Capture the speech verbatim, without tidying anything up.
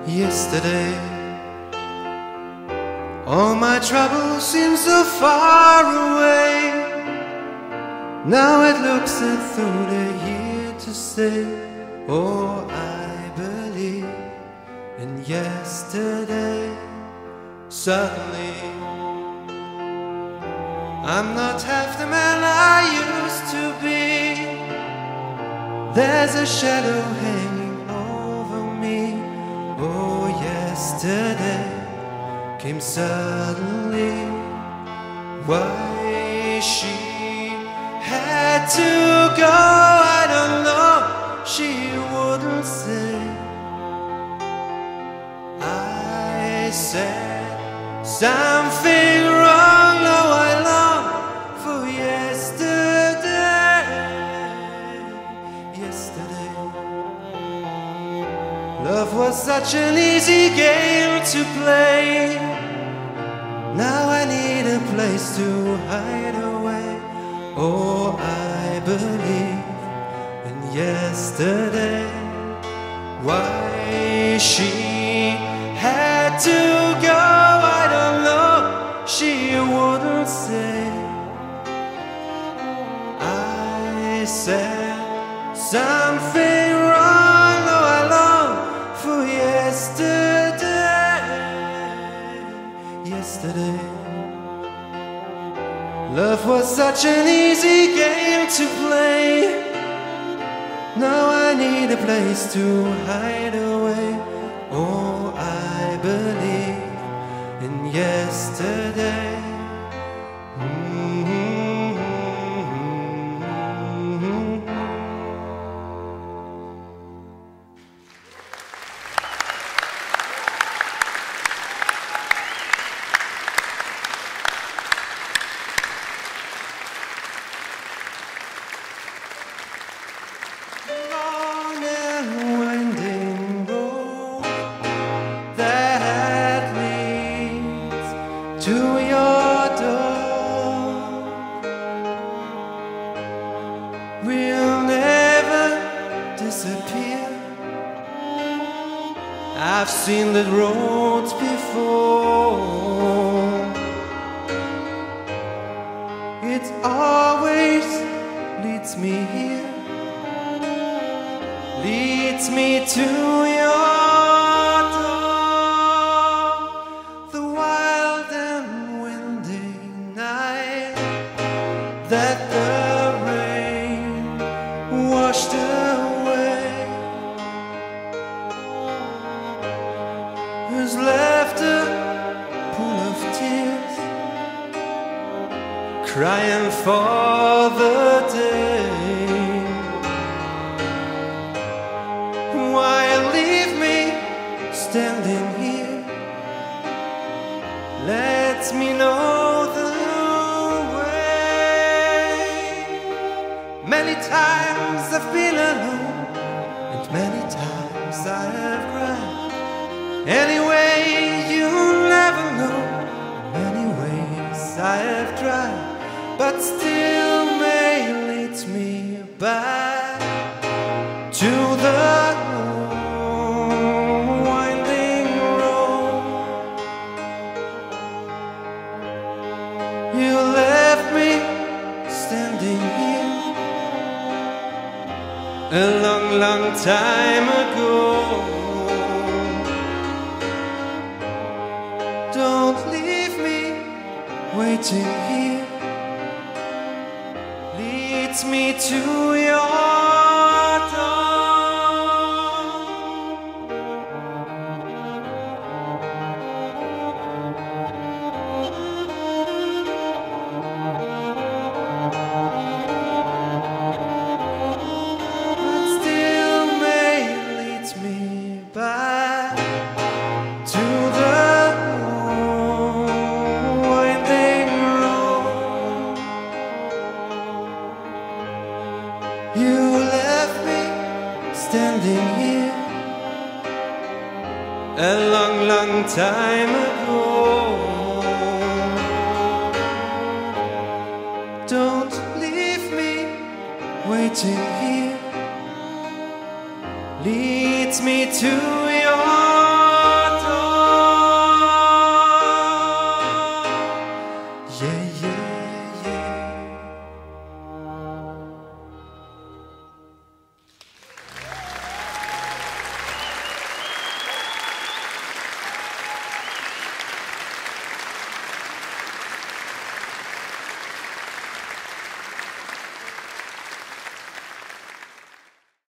yesterday. All my troubles seem so far away. Now it looks as though they're here to stay. Oh, I believe in yesterday. Suddenly I'm not half the man I used to be. There's a shadow hanging over me. Oh, yesterday came suddenly. Why she had to go, I don't know. She wouldn't say. I said something wrong. Now I long for yesterday. Yesterday, love was such an easy game to play. Now I need a place to hide away. Oh, I believe in yesterday. Why she had to go, I don't know. She wouldn't say. I said something wrong. Now I long for yesterday. Yesterday, love was such an easy game to play. Now I need a place to hide away. Oh, I believe in yesterday. Mm-hmm. Long and winding road that leads to your door will never disappear. I've seen the roads before. It always leads me here, leads me to your door. The wild and windy night that the rain washed away has left a pool of tears, crying for the day. Why leave me standing here? Let me know the way. Many times I've been alone, and many times I have cried. Anyway, you'll never know. Many ways I have tried, but still may lead me back to the winding road. You left me standing here a long, long time ago. Don't leave me waiting here. Leads me to your standing here a long, long time ago. Don't leave me waiting here. Leads me to your